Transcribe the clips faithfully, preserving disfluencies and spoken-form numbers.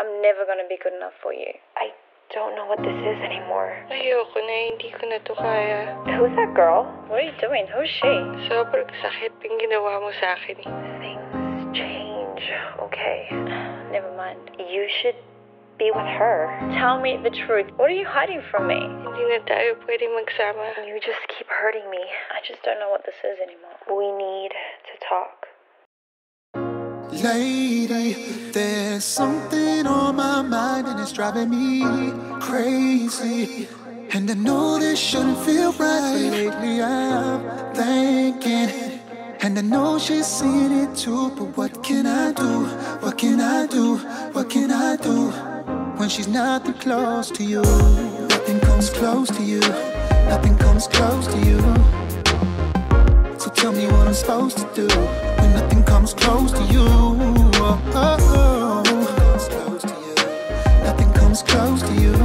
I'm never gonna be good enough for you. I don't know what this is anymore. Ayoko na, hindi ko na to kaya. Who's that girl? What are you doing? Who's she? Sobrang sakit yung ginawa mo sa akin. Things change, okay? Never mind. You should be with her. Tell me the truth. What are you hiding from me? Hindi na tayo pwede magsama. You just keep hurting me. I just don't know what this is anymore. We need to talk. Lady, there's something on my mind and it's driving me crazy. And I know this shouldn't feel right. Lately I'm thinking, and I know she's seeing it too. But what can I do? What can I do? What can I do? When she's nothing close to you, nothing comes close to you, nothing comes close to you. So tell me what I'm supposed to do when nothing comes close to you. Oh, oh, oh. Nothing comes close to you.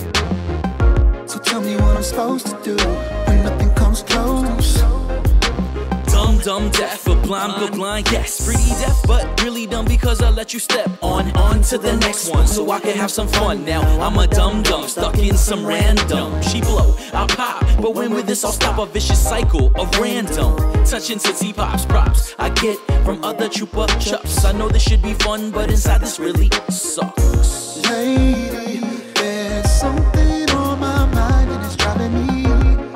So tell me what I'm supposed to do when nothing comes close. Dumb, dumb, deaf, or blind, but blind, yes. Pretty deaf, but really dumb because I let you step on, on to the next one so I can have some fun. Now I'm a dumb dumb, stuck in some random. She blow, I pop, but when with this I'll stop a vicious cycle of random. Touching tootsie pops, props I get from other chupa chups. I know this should be fun, but inside this really sucks. Lady, there's something on my mind and it's driving me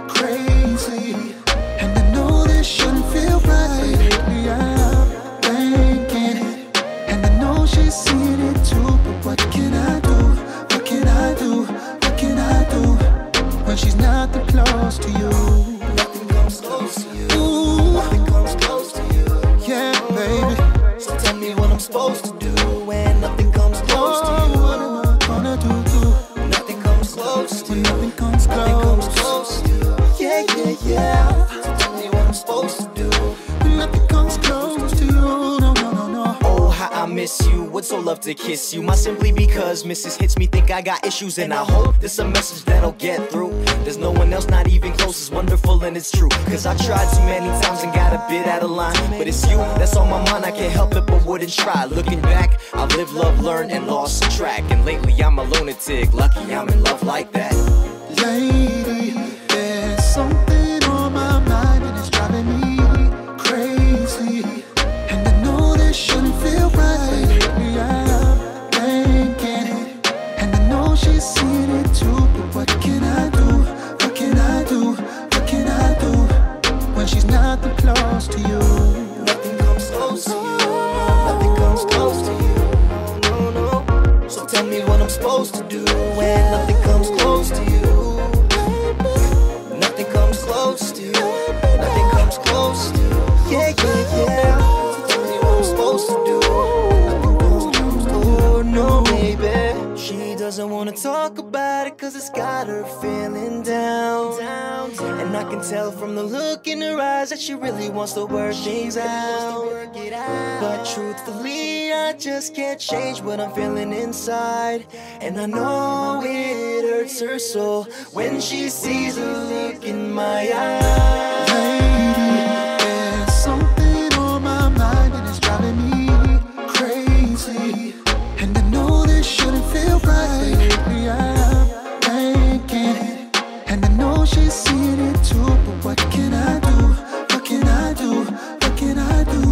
crazy. And I know this shouldn't feel right. Lately I'm thinking, and I know she's seeing it too. But what can I do? What can I do? What can I do? When she's nothing close to you, nothing comes close to you. Ooh, nothing comes close to you. Yeah, baby. So tell me what I'm supposed to do when nothing comes close to you. What am I gonna do? Nothing comes close to you. Nothing comes close. Nothing comes close to you. Yeah, yeah, yeah. So tell me what I'm supposed to do when nothing comes close to you. No, no, no, no. Oh, how I miss you. Would so love to kiss you. My simply because missus hits me think I got issues, and I hope this a message that'll get through. There's no one else, not even close. It's wonderful and it's true. Cause I tried too many times and got a bit out of line. But it's you that's on my mind. I can't help it but wouldn't try. Looking back, I've lived, loved, learned, and lost track. And lately I'm a lunatic. Lucky I'm in love like that. Lady, there's something on my mind and it's driving me crazy. And I know this shouldn't feel right. Lately I'm thinking, and I know she's seeing it too. But what can I do? What can I do? What can I do? When she's nothing close to you, nothing comes close to you. Nothing comes close to you. No, no, no. So tell me what I'm supposed to do when nothing comes close to you. Nothing comes close to you. Nothing comes close to you. Yeah, yeah, yeah. So tell me what I'm supposed to do when nothing comes close to you. Oh, no, baby. She doesn't wanna talk about it cause it's got her feeling down, down, down. And I can tell from the look in her eyes that she really wants to work things out. But truthfully, I just can't change what I'm feeling inside. And I know it hurts her soul when she sees the look in my eyes. Lady, there's something on my mind and it's driving me crazy. And I know this shouldn't feel right. Lately I'm thinking, and I know she's seeing it too. But what can I do? What can I do? What can I do?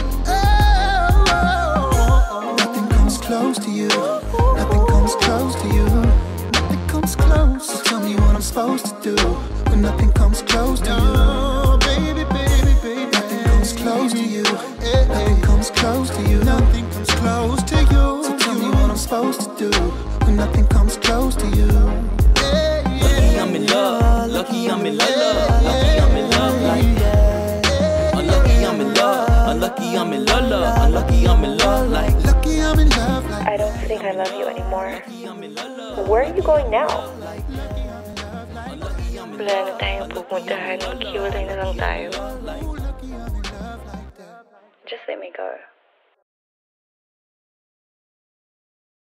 Oh, oh, oh. Nothing comes close to you. Nothing comes close to you. Nothing comes close. So tell me what I'm supposed to do when nothing comes close to you. Oh, baby, baby, baby. Nothing comes close to you. Nothing comes close to you. Nothing comes close to you. So tell me what I'm supposed to do when nothing comes close to you. Lucky I'm in love, lucky I'm in love, lucky I'm in love like that. Unlucky I'm in love, unlucky I'm in love, love, unlucky I'm in love like. Lucky I'm in love like. I don't think I love you anymore. Where are you going now? Wala na tayong pupuntahan. Maghiwalay na lang tayo. Just let me go.